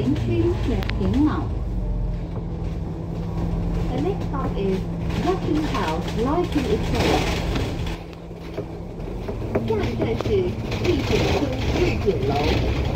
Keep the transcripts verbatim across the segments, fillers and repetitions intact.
景区石景樓。The next stop is Rocking House Lighting Estate。下一站是丽景村日景樓。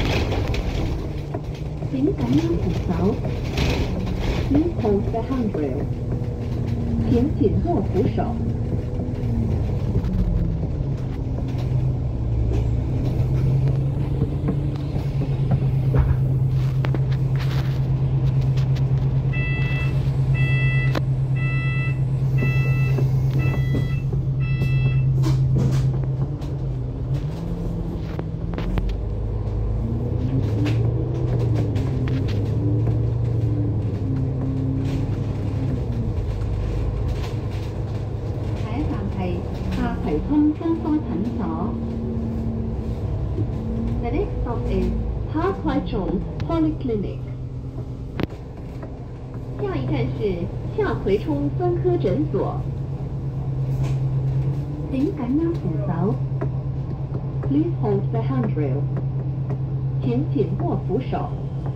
請緊握扶手。Please hold the handrail。請緊握扶手。The next stop is 哈快崇 Polyclinic。下一站是下葵冲分科诊所。请緊握扶手。Please hold the handrail。請緊握扶手。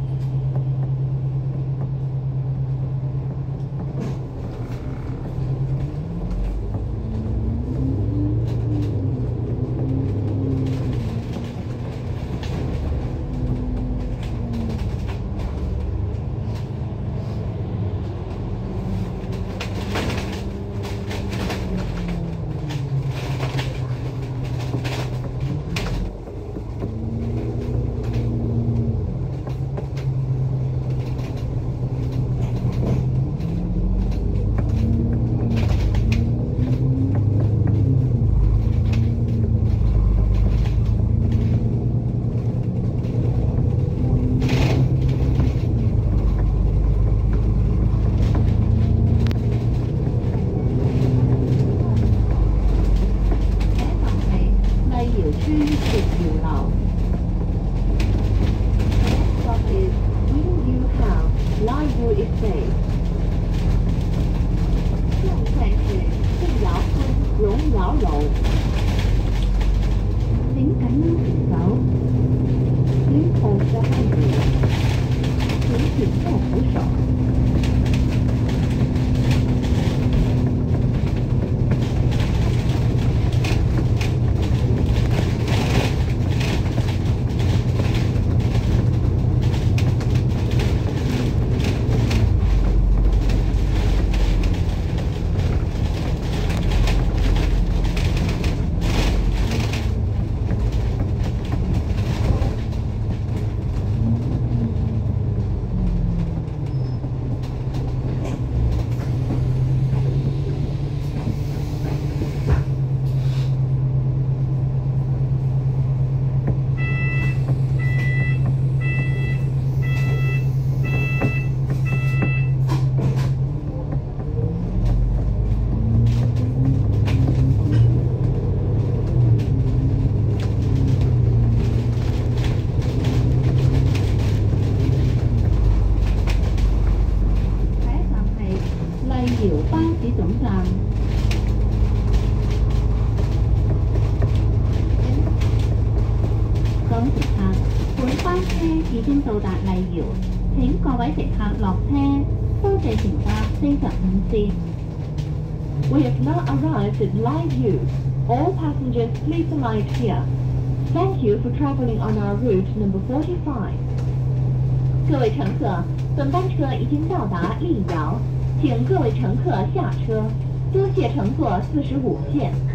已經到達麗瑤，請各位乘客落車，多謝乘搭四十五線。We have now arrived at Laiyu. All passengers please alight here. Thank you for traveling on our route number forty-five. 各位乘客，本班车已经到达丽瑶，请各位乘客下车，多谢乘坐四十五线。